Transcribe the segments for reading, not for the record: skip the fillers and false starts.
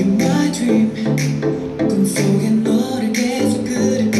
my dream. 꿈속에 너를 계속 그릴까.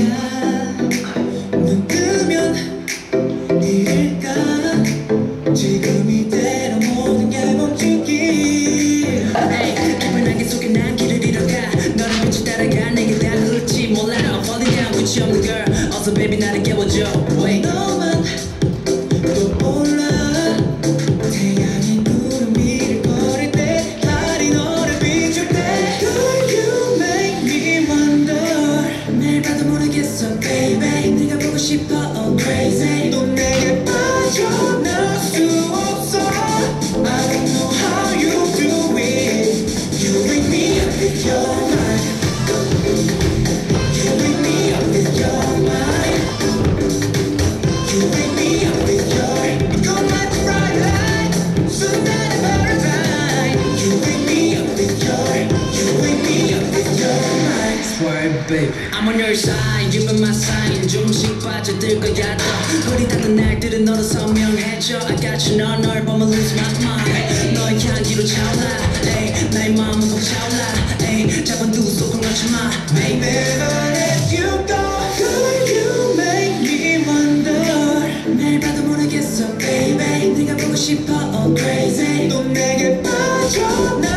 눈 뜨면 이럴까. 지금 이대로 모든 게 멈추기. 깊은 안개 속에 난 길을 잃어가. 너를 빛을 따라가. 내게 다가올지 몰라. Falling down with you, I'm the girl. 어서 baby 나를 깨워줘. Wait. 너만 또 올라. 태양이 구름 위를 걸을 때 달이 너를 비출 때 Girl you make me wonder. 매일 봐도 모르겠어 baby. 네가 보고 싶어 oh crazy. 또 내게 빠져나올 수 없어. I don't know how you do it. You wake me up with your mind. You wake me up with your mind. You wake me up with your Come like the bright light. Tonight I'm alright. You wake me up with your You wake me up with your mind. Swear baby I'm on your side. You've been my sign. 조금씩 빠져들 거야 더 우리 닿는 날들은 너로 선명해져 I got you 널 보면 lose my mind. 너의 향기로 차올라 에이, 나의 마음은 벅차올라 에이, 잡은 두 손을 놓지 마 baby. Never let you go. Girl you make me wonder. 매일 봐도 모르겠어 baby. 네가 보고 싶어 oh crazy. 또 내게 빠져